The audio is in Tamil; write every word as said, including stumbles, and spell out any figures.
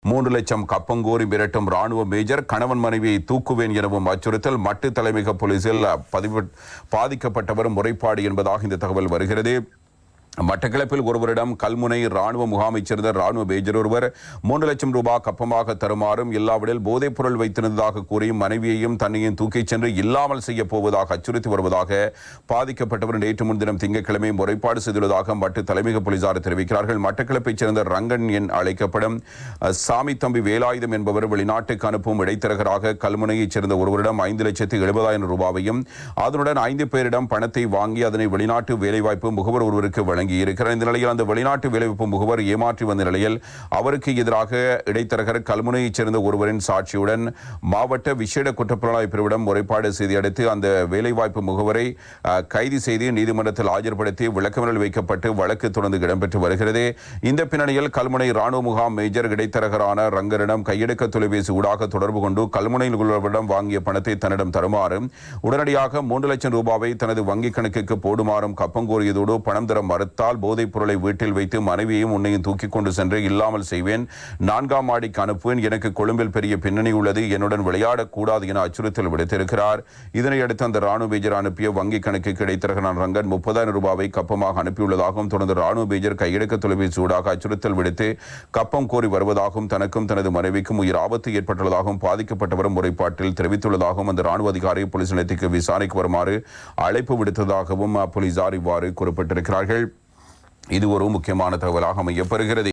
மூன்று லட்சம் கப்பங்கோரி மிரட்டும் ராணுவ மேஜர் கணவன் மனைவியை தூக்குவேன் எனவும் அச்சுறுத்தல். மட்டு தலைமையக போலீசில் பதிவு பாதிக்கப்பட்டவர் முறைப்பாடு என்பதாக இந்த தகவல் வருகிறது. மட்டக்களப்பில் ஒருவரிடம் கல்முனை ராணுவ முகாமைச் சேர்ந்த ராணுவ மேஜர் ஒருவர் மூன்று லட்சம் ரூபாய் கப்பமாக தருமாறும் இல்லாவிடில் போதைப் பொருள் வைத்திருந்ததாக கூறி மனைவியையும் தன்னையும் தூக்கிச் சென்று இல்லாமல் செய்யப் போவதாக அச்சுறுத்தி வருவதாக பாதிக்கப்பட்டவர் நேற்று முன்தினம் திங்கட்கிழமை முறைப்பாடு செய்துள்ளதாக மட்டு தலைமையக போலீசார் தெரிவிக்கிறார்கள். மட்டக்களப்பைச் சேர்ந்த ரங்கன் என் அழைக்கப்படும் சாமி தம்பி வேலாயுதம் என்பவர் வெளிநாட்டுக்கு அனுப்பும் இடைத்தரகராக கல்முனையைச் சேர்ந்த ஒருவரிடம் ஐந்து லட்சத்து எழுபதாயிரம் ரூபாவையும் அதனுடன் ஐந்து பேரிடம் பணத்தை வாங்கி அதனை வெளிநாட்டு வேலைவாய்ப்பு முகவர் ஒருவருக்கு வழங்கி இருக்கிறார். இந்த நிலையில் அந்த வெளிநாட்டு வேலைவாய்ப்பு முகவர் ஏமாற்றி வந்த நிலையில் அவருக்கு எதிராக இடைத்தரகர் கல்முனையைச் சேர்ந்த ஒருவரின் சாட்சியுடன் மாவட்ட விசேட குற்றப்புலனாய்வு பிரிவிடம் முறைப்பாடு செய்தி அடுத்து அந்த வேலைவாய்ப்பு முகவரை கைது செய்து நீதிமன்றத்தில் ஆஜர்படுத்தி விளக்கமறியலில் வைக்கப்பட்டு வழக்கு தொடர்ந்து இடம்பெற்று வருகிறது. இந்த பின்னணியில் கல்முனை ராணுவ முகாம் மேஜர் இடைத்தரகரான ரங்கரிடம் கையெடுக்க தொலைபேசி ஊடாக தொடர்பு கொண்டு கல்முனையில் உள்ளவரிடம் வாங்கிய பணத்தை தன்னிடம் தருமாறும் உடனடியாக மூன்று லட்சம் ரூபாவை தனது வங்கிக் கணக்குக்கு போடுமாறும் கப்பம் கோரியதோடு பணம் தர மறுத்தால் போதைப் பொருளை வீட்டில் வைத்து மனைவியையும் உன்னையும் தூக்கிக் கொண்டு சென்று இல்லாமல் செய்வேன், நான்காம் மாடிக்கு அனுப்புவேன், எனக்கு கொழும்பில் பெரிய பின்னணி உள்ளது, என்னுடன் விளையாடக்கூடாது என அச்சுறுத்தல் விடுத்திருக்கிறார். இதனையடுத்து அந்த ராணுவ மேஜர் அனுப்பிய வங்கிக் கணக்குக்கு இடைத்தரகரான ரங்கன் முப்பதாயிரம் ரூபாவை கப்பமாக அனுப்பியுள்ளதாகவும் தொடர்ந்து ராணுவ மேஜர் கையெடுக்க தொலைபேசி ஊடாக அச்சுறுத்தல் விடுத்து கப்பம் கோரி வருவதாகவும் தனக்கும் தனது மனைவிக்கும் உயிர் ஆபத்து ஏற்பட்டுள்ளதாகவும் பாதிக்கப்பட்டவரும் முறைப்பாட்டில் தெரிவித்துள்ளதாகவும் அந்த ராணுவ அதிகாரி போலீஸ் நிலையத்துக்கு விசாரணைக்கு வருமாறு அழைப்பு விடுத்ததாகவும் போலீசார் இவ்வாறு குறிப்பிட்டிருக்கிறார்கள். இது ஒரு முக்கியமான தகவலாக அமையப்பெறுகிறது.